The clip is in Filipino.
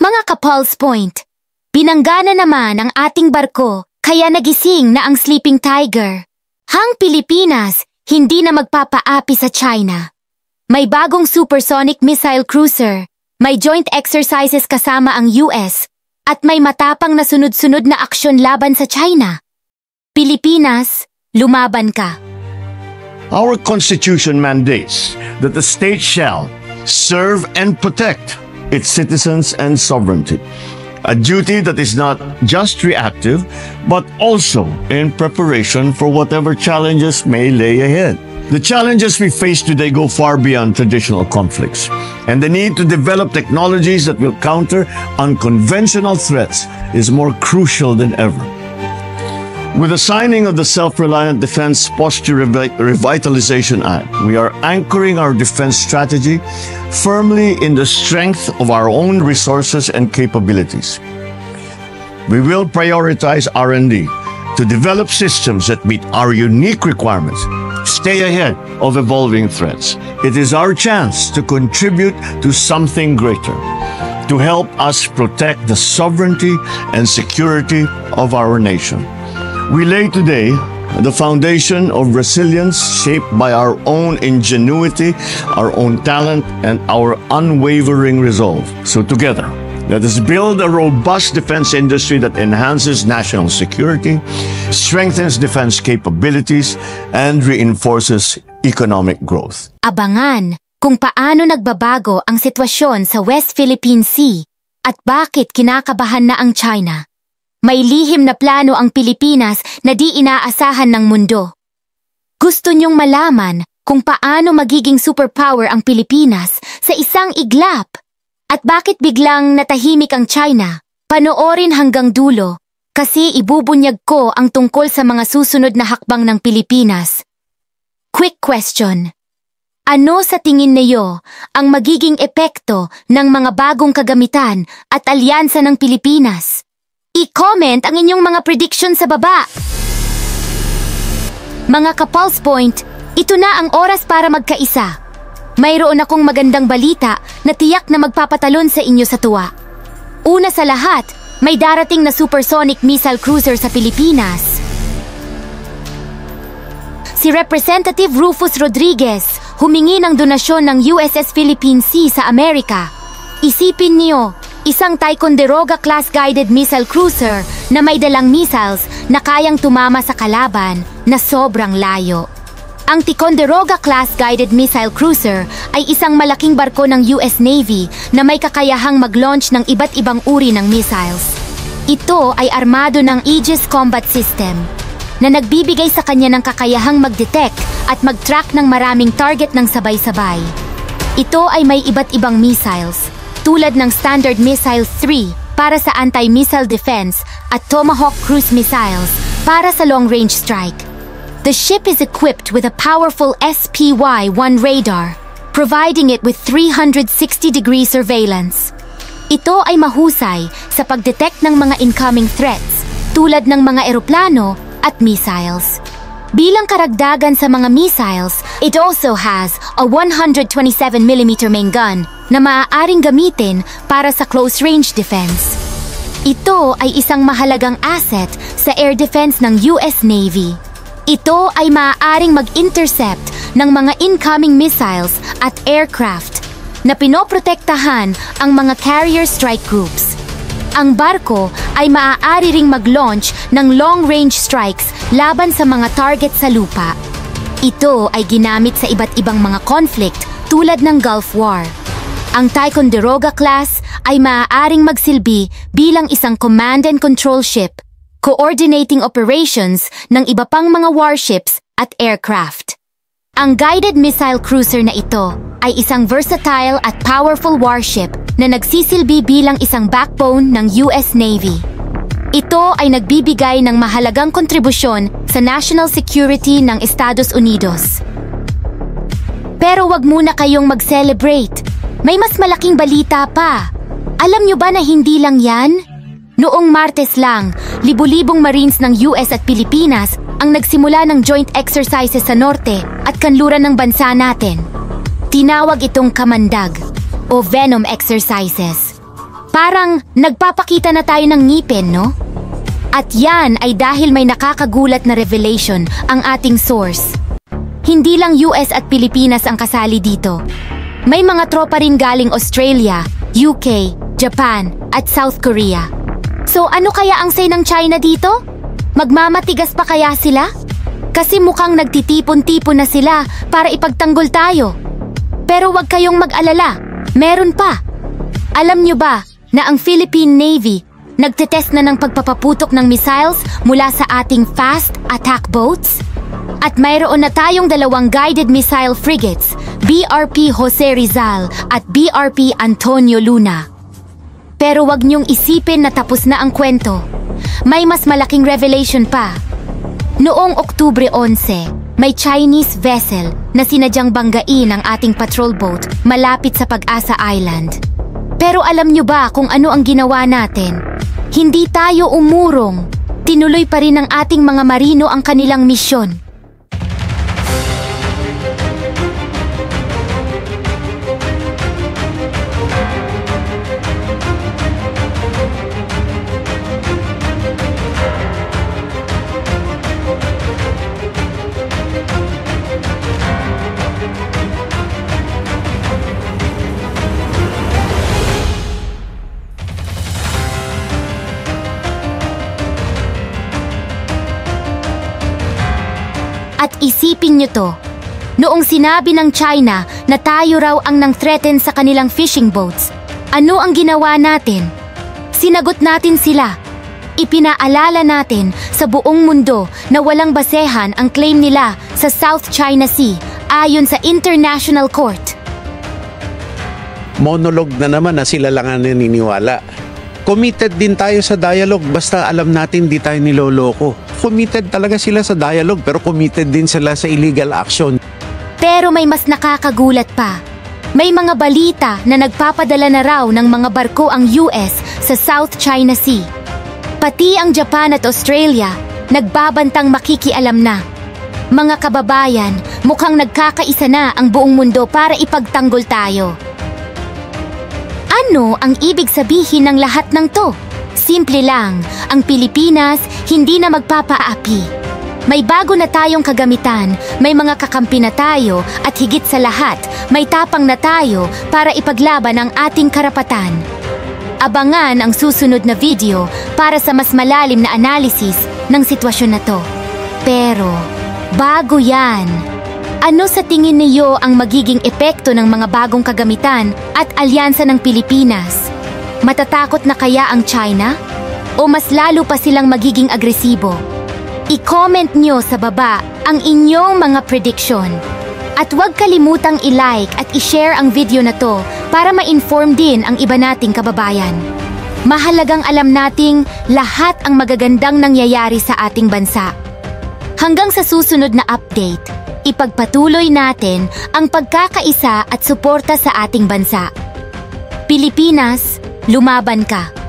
Mga ka-Pulse Point, binanggana naman ang ating barko kaya nagising na ang Sleeping Tiger. Hang Pilipinas, hindi na magpapaapi sa China. May bagong supersonic missile cruiser, may joint exercises kasama ang US, at may matapang na sunod-sunod na aksyon laban sa China. Pilipinas, lumaban ka. Our Constitution mandates that the state shall serve and protect its citizens and sovereignty, a duty that is not just reactive, but also in preparation for whatever challenges may lay ahead. The challenges we face today go far beyond traditional conflicts, and the need to develop technologies that will counter unconventional threats is more crucial than ever. With the signing of the Self-Reliant Defense Posture Revitalization Act, we are anchoring our defense strategy firmly in the strength of our own resources and capabilities. We will prioritize R&D to develop systems that meet our unique requirements, stay ahead of evolving threats. It is our chance to contribute to something greater, to help us protect the sovereignty and security of our nation. We lay today the foundation of resilience shaped by our own ingenuity, our own talent, and our unwavering resolve. So together, let us build a robust defense industry that enhances national security, strengthens defense capabilities, and reinforces economic growth. Abangan kung paano nagbabago ang sitwasyon sa West Philippine Sea at bakit kinakabahan na ang China. May lihim na plano ang Pilipinas na di inaasahan ng mundo. Gusto niyong malaman kung paano magiging superpower ang Pilipinas sa isang iglap? At bakit biglang natahimik ang China? Panoorin hanggang dulo kasi ibubunyag ko ang tungkol sa mga susunod na hakbang ng Pilipinas. Quick question. Ano sa tingin niyo ang magiging epekto ng mga bagong kagamitan at alyansa ng Pilipinas? I-comment ang inyong mga prediction sa baba. Mga ka-Pulse Point, ito na ang oras para magkaisa. Mayroon akong magandang balita na tiyak na magpapatalon sa inyo sa tuwa. Una sa lahat, may darating na supersonic missile cruiser sa Pilipinas. Si Representative Rufus Rodriguez humingi ng donasyon ng USS Philippine Sea sa Amerika. Isipin niyo, isang Ticonderoga-class guided missile cruiser na may dalang missiles na kayang tumama sa kalaban na sobrang layo. Ang Ticonderoga-class guided missile cruiser ay isang malaking barko ng US Navy na may kakayahang mag-launch ng iba't ibang uri ng missiles. Ito ay armado ng Aegis Combat System na nagbibigay sa kanya ng kakayahang mag-detect at mag-track ng maraming target ng sabay-sabay. Ito ay may iba't ibang missiles, tulad ng Standard Missile 3 para sa anti-missile defense at Tomahawk cruise missiles para sa long-range strike. The ship is equipped with a powerful SPY-1 radar, providing it with 360-degree surveillance. Ito ay mahusay sa pag-detect ng mga incoming threats tulad ng mga eroplano at missiles. Bilang karagdagan sa mga missiles, it also has a 127mm main gun na maaaring gamitin para sa close-range defense. Ito ay isang mahalagang asset sa air defense ng US Navy. Ito ay maaaring mag-intercept ng mga incoming missiles at aircraft na pinoprotektahan ang mga carrier strike groups. Ang barko ay maaari ring mag-launch ng long-range strikes laban sa mga target sa lupa. Ito ay ginamit sa iba't ibang mga conflict tulad ng Gulf War. Ang Ticonderoga class ay maaaring magsilbi bilang isang command and control ship, coordinating operations ng iba pang mga warships at aircraft. Ang guided missile cruiser na ito ay isang versatile at powerful warship na nagsisilbi bilang isang backbone ng US Navy. Ito ay nagbibigay ng mahalagang kontribusyon sa national security ng Estados Unidos. Pero wag muna kayong mag-celebrate. May mas malaking balita pa. Alam nyo ba na hindi lang yan? Noong Martes lang, libu-libong Marines ng US at Pilipinas ang nagsimula ng joint exercises sa norte at kanluran ng bansa natin. Tinawag itong Kamandag o Venom exercises. Parang nagpapakita na tayo ng ngipin, no? At yan ay dahil may nakakagulat na revelation ang ating source. Hindi lang US at Pilipinas ang kasali dito. May mga tropa rin galing Australia, UK, Japan, at South Korea. So ano kaya ang say ng China dito? Magmamatigas pa kaya sila? Kasi mukhang nagtitipon-tipon na sila para ipagtanggol tayo. Pero wag kayong mag-alala, meron pa. Alam nyo ba na ang Philippine Navy nagtetest na ng pagpapaputok ng missiles mula sa ating fast attack boats? At mayroon na tayong 2 guided missile frigates, BRP Jose Rizal at BRP Antonio Luna. Pero wag niyong isipin na tapos na ang kwento. May mas malaking revelation pa. Noong Oktubre 11, may Chinese vessel na sinadyang banggain ang ating patrol boat malapit sa Pag-asa Island. Pero alam nyo ba kung ano ang ginawa natin? Hindi tayo umurong. Tinuloy pa rin ng ating mga marino ang kanilang misyon. At isipin nyo to, noong sinabi ng China na tayo raw ang nang-threaten sa kanilang fishing boats, ano ang ginawa natin? Sinagot natin sila. Ipinaalala natin sa buong mundo na walang basehan ang claim nila sa South China Sea ayon sa International Court. Monologue na naman na sila lang ang naniniwala. Committed din tayo sa dialogue basta alam natin di tayo niloloko. Committed talaga sila sa dialogue pero committed din sila sa illegal action. Pero may mas nakakagulat pa. May mga balita na nagpapadala na raw ng mga barko ang US sa South China Sea. Pati ang Japan at Australia nagbabantang makikialam na. Mga kababayan, mukhang nagkakaisa na ang buong mundo para ipagtanggol tayo. Ano ang ibig sabihin ng lahat ng to? Simple lang, ang Pilipinas hindi na magpapaapi. May bago na tayong kagamitan, may mga kakampi na tayo at higit sa lahat, may tapang na tayo para ipaglaban ang ating karapatan. Abangan ang susunod na video para sa mas malalim na analysis ng sitwasyon na to. Pero, bago yan, ano sa tingin niyo ang magiging epekto ng mga bagong kagamitan at alyansa ng Pilipinas? Matatakot na kaya ang China? O mas lalo pa silang magiging agresibo? I-comment nyo sa baba ang inyong mga prediction. At huwag kalimutang i-like at i-share ang video na to para ma-inform din ang iba nating kababayan. Mahalagang alam nating lahat ang magagandang nangyayari sa ating bansa. Hanggang sa susunod na update, ipagpatuloy natin ang pagkakaisa at suporta sa ating bansa. Pilipinas, lumaban ka!